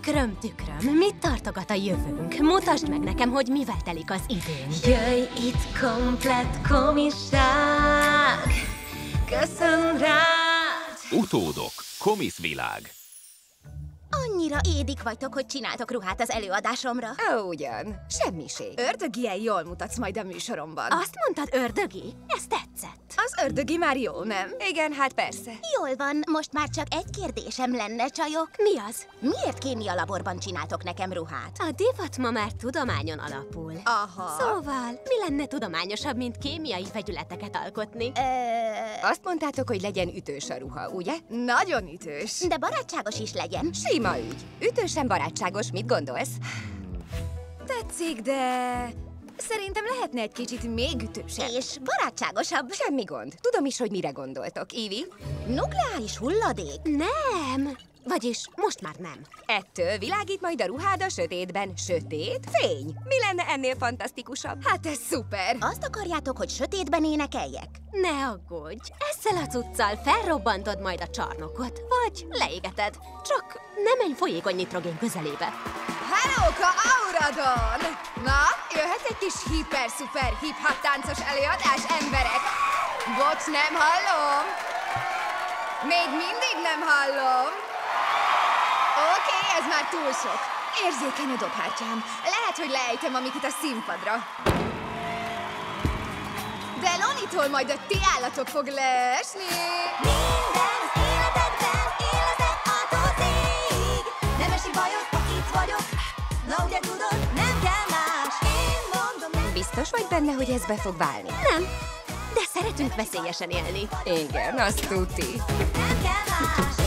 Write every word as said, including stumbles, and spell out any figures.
Tükröm, tükröm, mit tartogat a jövőnk? Mutasd meg nekem, hogy mivel telik az időn. Jöjj itt, komplett komisság, köszön rád! Utódok. Komiszvilág. Annyira édik vagytok, hogy csináltok ruhát az előadásomra. Ó, ugyan. Semmiség. Ördögien jól mutatsz majd a műsoromban. Azt mondtad, ördögi? Ez tetszett. Az ördögi már jó, nem? Igen, hát persze. Jól van, most már csak egy kérdésem lenne, csajok. Mi az? Miért kémia laborban csináltok nekem ruhát? A divat ma már tudományon alapul. Aha. Szóval, mi lenne tudományosabb, mint kémiai vegyületeket alkotni? Ö... Azt mondtátok, hogy legyen ütős a ruha, ugye? Nagyon ütős. De barátságos is legyen. Sima ügy. Ütősen barátságos, mit gondolsz? Tetszik, de... Szerintem lehetne egy kicsit még ütősebb. És barátságosabb. Semmi gond. Tudom is, hogy mire gondoltok. Ivi? Nukleáris hulladék? Nem. Vagyis most már nem. Ettől világít majd a ruhád a sötétben. Sötét fény. Mi lenne ennél fantasztikusabb? Hát ez szuper. Azt akarjátok, hogy sötétben énekeljek? Ne aggódj, ezzel a cuccal felrobbantod majd a csarnokot, vagy leégeted. Csak nem menj folyékony nitrogén közelébe. Hellóka Auradon! Na, jöhet egy kis hiper-szuper hip-hop táncos előadás, emberek? Bocs, nem hallom. Még mindig nem hallom. Oké, okay, ez már túl sok. Érzékeny a dobhártyám. Lehet, hogy leejtem, amik itt a színpadra. De Lonitól majd a ti állatok fog leesni. Minden az életedben élvezet átolzik. Nem esik bajod, ha itt vagyok. Na ugye tudod, nem kell más. Én mondom, nem. Biztos vagy benne, hogy ez be fog válni? Nem, de szeretünk veszélyesen élni. Igen, azt tuti. Nem kell más.